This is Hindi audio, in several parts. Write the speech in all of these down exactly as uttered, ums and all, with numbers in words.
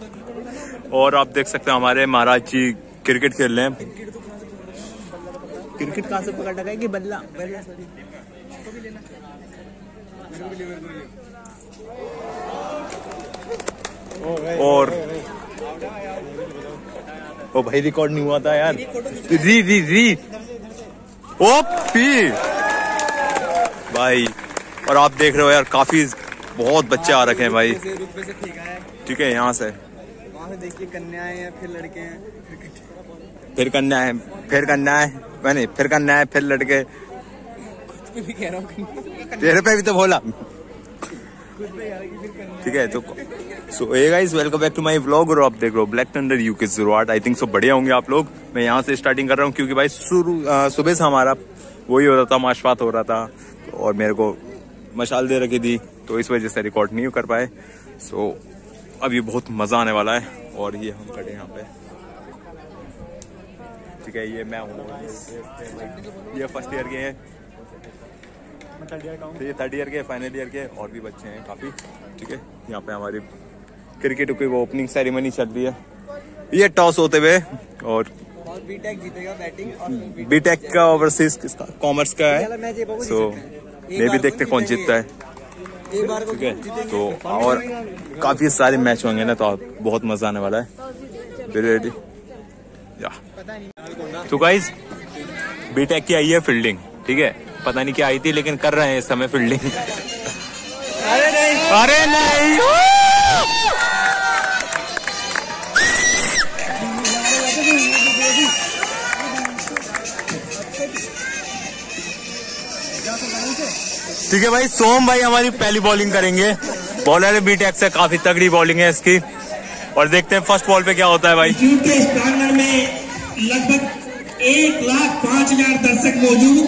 और आप देख सकते हैं हमारे महाराज जी क्रिकेट खेल रहे हैं। क्रिकेट कहाँ से पकड़ लगा है कि बल्ला? और ओ भाई रिकॉर्ड नहीं हुआ था यार। री री री ओपी भाई। और आप देख रहे हो यार काफी बहुत बच्चे आ रखे हैं भाई। ठीक है, यहाँ से वहाँ से देखिए कन्याएं हैं, फिर लड़के हैं, फिर कन्या है, फिर कन्या है, मैंने फिर कन्या है, फिर लड़के। भी कह रहा हूँ तेरे पे भी तो बोला। ठीक है, तो so hey guys, welcome back to my vlog. और आप देख रहे हो ब्लैक थंडर यूके ज़रूरत। आई थिंक सो बढ़िया होंगे आप लोग। मैं यहाँ से स्टार्टिंग कर रहा हूँ क्योंकि भाई शुरू सुबह से हमारा वही हो रहा था, माशपात हो रहा था और मेरे को मशाल दे रखी थी, तो इस वजह से रिकॉर्ड नहीं कर पाए। सो अब ये बहुत मजा आने वाला है। और ये हम खड़े यहाँ पे, ठीक है, ये मैं हूँ, ये फर्स्ट ईयर के हैं, तो ये थर्ड ईयर के, फाइनल ईयर के, और भी बच्चे हैं काफी। ठीक है, यहाँ पे हमारी क्रिकेट की वो ओपनिंग सेरेमनी चल रही है। ये टॉस होते हुए और बीटेक जीतेगा बैटिंग, और बीटेक का ओवरसीज कॉमर्स का है। सो ये भी देखते कौन जीतता है। ठीक है, तो और काफी सारे मैच होंगे ना, तो बहुत मजा आने वाला है। रेडी या तो गाइस, बीटेक की आई है फील्डिंग। ठीक है, पता नहीं क्या आई थी, लेकिन कर रहे हैं इस समय फील्डिंग। अरे नहीं, अरे नहीं, ठीक है भाई। सोम भाई हमारी पहली बॉलिंग करेंगे। बॉलर है बीटेक से, काफी तगड़ी बॉलिंग है इसकी। और देखते हैं फर्स्ट बॉल पे क्या होता है भाई। के इस प्रांगण में लगभग एक लाख पांच हजार दर्शक मौजूद।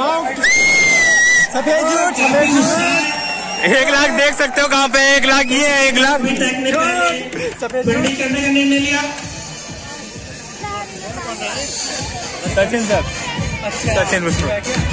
एक लाख देख सकते हो कहाँ पे, एक लाख ये है, एक लाख। बीटेक ने पहले फील्डिंग करने का निर्णय लिया। सचिन सर, सचिन मिश्रा।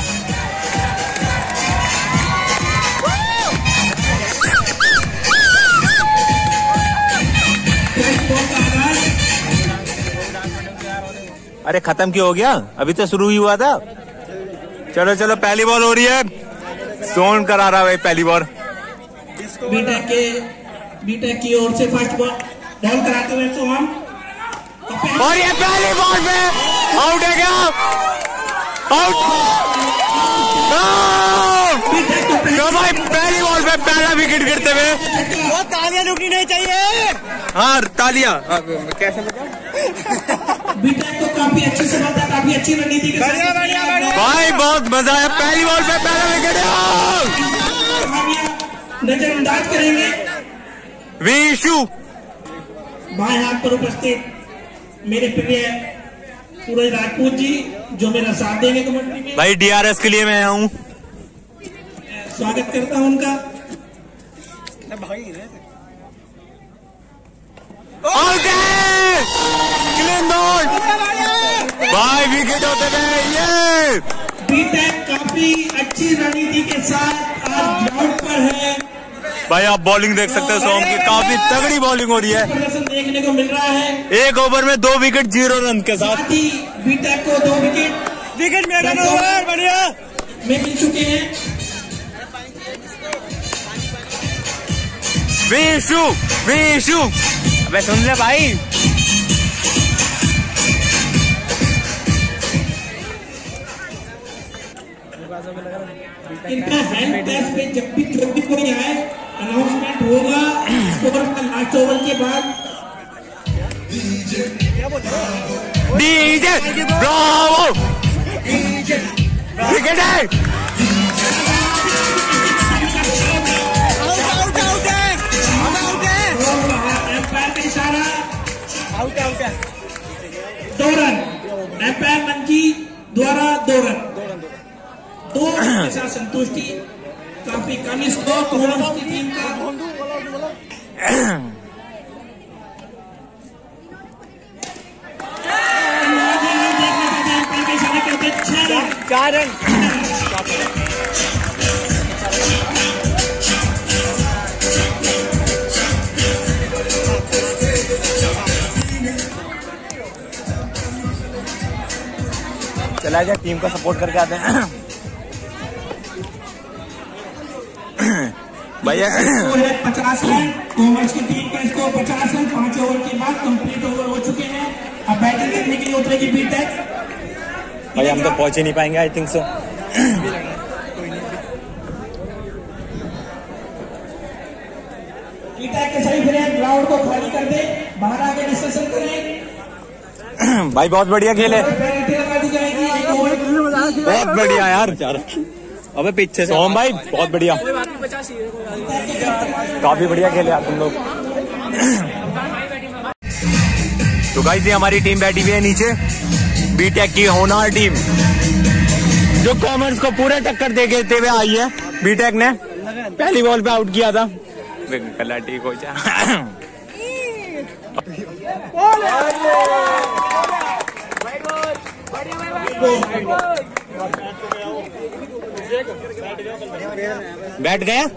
अरे खत्म क्यों हो गया, अभी तो शुरू ही हुआ था। चलो चलो, पहली बॉल हो रही है। सोन करा रहा है पहली बॉल। बीटेक के बीटेक की ओर से फर्स्ट बॉल बॉल कराते हुए सोहम, और ये पहली बॉल पे आउट है क्या? आउट। तो भाई पहली बॉल पे पहला विकेट गिरते हुए। वो तालियां रुकनी नहीं चाहिए। हाँ तालियां कैसे बीटेक को काफी अच्छी सफलता, काफी अच्छी रणनीति के साथ भाई बहुत मजा आया। पहली बॉल पे पहला विकेट नजरअंदाज करेंगे। विशु बाएं हाथ पर उपस्थित मेरे प्रिय सूरज राजपूत जी, जो मेरा साथ देंगे कमेंट्री में। भाई डीआरएस के लिए मैं आया हूँ, स्वागत करता हूँ उनका। भाई विकेट होते गए। ये बीटेक काफी अच्छी रणनीति के साथ आज ग्राउंड पर है। भाई आप बॉलिंग देख सकते हो, सोम की काफी तगड़ी बॉलिंग हो रही है। प्रदर्शन देखने को मिल रहा है। एक ओवर में दो विकेट, जीरो रन के साथ। साथ ही बीटेक को दो विकेट विकेट में ओवर बढ़िया में मिल चुके हैं। विशु विशु, अबे सुन ले भाई। इनका हेल्थ टेस्ट पे जब भी जब भी कोई आए, अनाउंसमेंट होगा ओवर का लास्ट ओवर के बाद। डीजे ब्रावो, विकेट है। एम्पायर का इशारा, आउट आउट है। दो रन एम्पायर मंची द्वारा दो रन दो रन के साथ संतुष्टि। काफी कम स्कोर कोरम्स की टीम का। चार रन। चला जाए, टीम का सपोर्ट करके आते हैं। भैया पचास रन कॉमर्स की टीम का स्कोर पचास रन। पांच ओवर के बाद कंप्लीट ओवर हो चुके हैं। अब बैटिंग करने के लिए उतरेगी बीटेक। भाई हम तो पहुंच ही नहीं पाएंगे, आई थिंक सो। बीटेक के सभी प्लेयर ग्राउंड को खाली कर दे, बाहर आके डिस्कशन करें। भाई बहुत बढ़िया खेले, बहुत बढ़िया यार। अबे पीछे से सोम भाई बहुत बढ़िया, काफी बढ़िया खेले यार तुम लोग। तो गाइस ये हमारी टीम बैठी हुई है नीचे, बीटेक की होनहार टीम, जो कॉमर्स को पूरे टक्कर दे देते हुए आई है। बीटेक ने पहली बॉल पे आउट किया था। कलाटी को बैठ गया।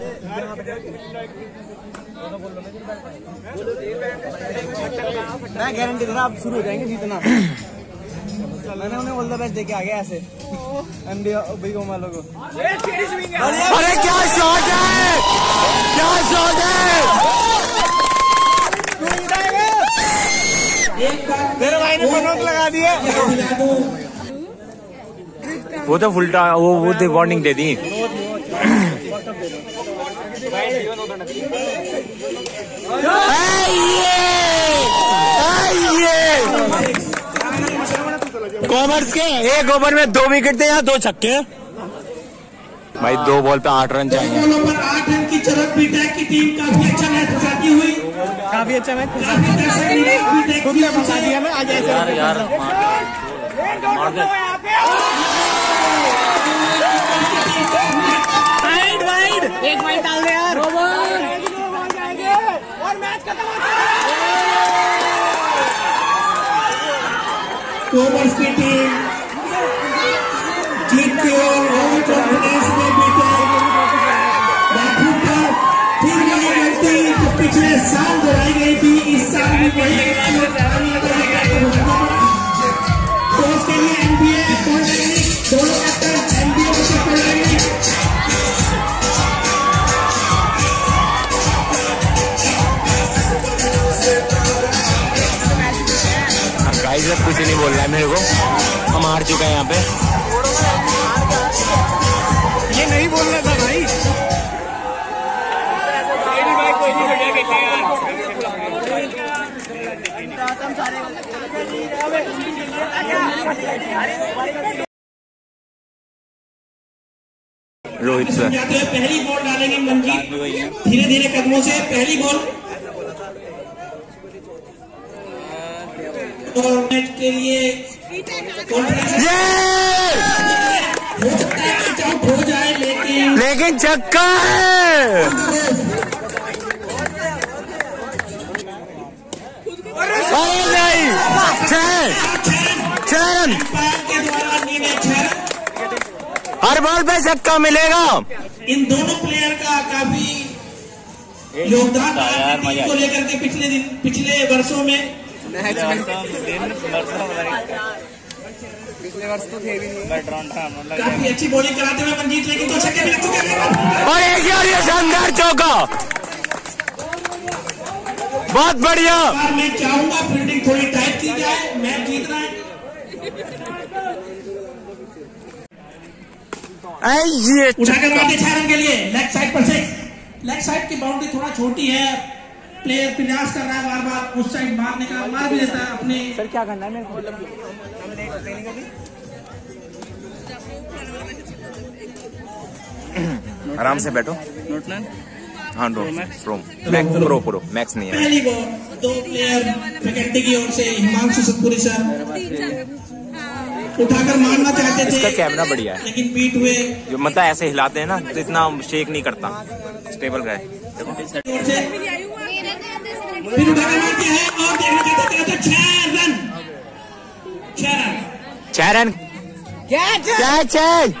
मैं गारंटी दे रहा आप शुरू हो जाएंगे जीतना। मैंने उन्हें ऑल द बेस्ट देके आ गया ऐसे एमडी वालों को। अरे क्या शॉट है, क्या शॉट है। तेरे भाई ने पनौत लगा दिया। वो तो उल्टा वो वो दे वार्निंग दे दी। कॉमर्स के एक ओवर में दो विकेट थे, यहाँ दो छक्के। भाई दो बॉल पे आठ रन चाहिए। बॉलों पर आठ रन की चरक बीटेक की टीम काफी अच्छा मैच फंसाती हुई, काफी अच्छा मैच काफी बीटेक खुद ने फंसा दिया। मैं आज ऐसे यार यार वाइड वाइड एक वाइड डाल दे यार। और मैच खत्म हो गया। कॉमर्स की टीम जीत के और ओवर कॉन्फिडेंस में बीटेक बापू का फिर वही गलती जो पिछले साल दोहराई गई थी, इस साल भी वही तो उसके लिए एनबीए दोनों कैप्टन एनबीए को सफल रहेंगे। गाइस अब कुछ नहीं बोल रहा है मेरे को, हम हार चुके हैं यहाँ पे। ये नहीं बोल रहा था भाई। रोहित सर पहली बॉल डालेंगे मंजीत धीरे धीरे कदमों से। पहली बॉल और मैच के लिए हो सकता है मैच आउट हो जाए, लेकिन लेकिन छक्का है। अरे नहीं, छह छह रन के द्वारा लिए गए छह रन। हर बॉल पे छक्का मिलेगा। इन दोनों प्लेयर का काफी योगदान रहा टीम को लेकर के पिछले दिन पिछले वर्षों में। पिछले वर्ष तो थे भी नहीं। काफी अच्छी बॉलिंग कराते हुए मंजीत, लेकिन दो छक्के भी लग चुके हैं। और एक यार ये शानदार चौका, बहुत बढ़िया। मैं चाहूंगा फील्डिंग थोड़ी टाइट की जाए, मैच जीत रहा है। ये उठाकर मारते छह रन के लिए लेग साइड पर से। लेग साइड की बाउंड्री थोड़ा छोटी है, प्लेयर प्रयास कर रहा है बार बार उस साइड मारने का, मार भी देता है अपने। सर क्या करना है मेरे को? आराम से बैठो। नोट ना हाँ no Pro Max Pro Pro Max नहीं है। पहली बॉल दो प्लेयर फैकल्टी की ओर से हिमांशु सतपुरी सर उठाकर मारना चाहते थे। इसका कैमरा बढ़िया है, लेकिन बीट हुए। जो मतलब ऐसे हिलाते हैं ना तो इतना शेक नहीं करता, स्टेबल गए। फिर उठाकर मारते हैं और देखना चाहते थे छह रन छह रन छह रन क्या छह।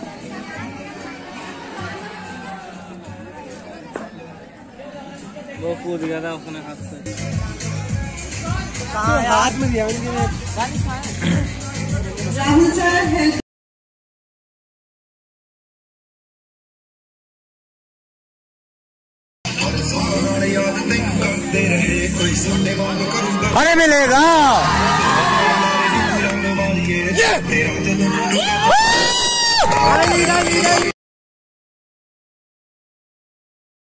वो कूद गया था अपने हाथ से। हाथ में दिया राहुल सर हेल्प। अरे मिलेगा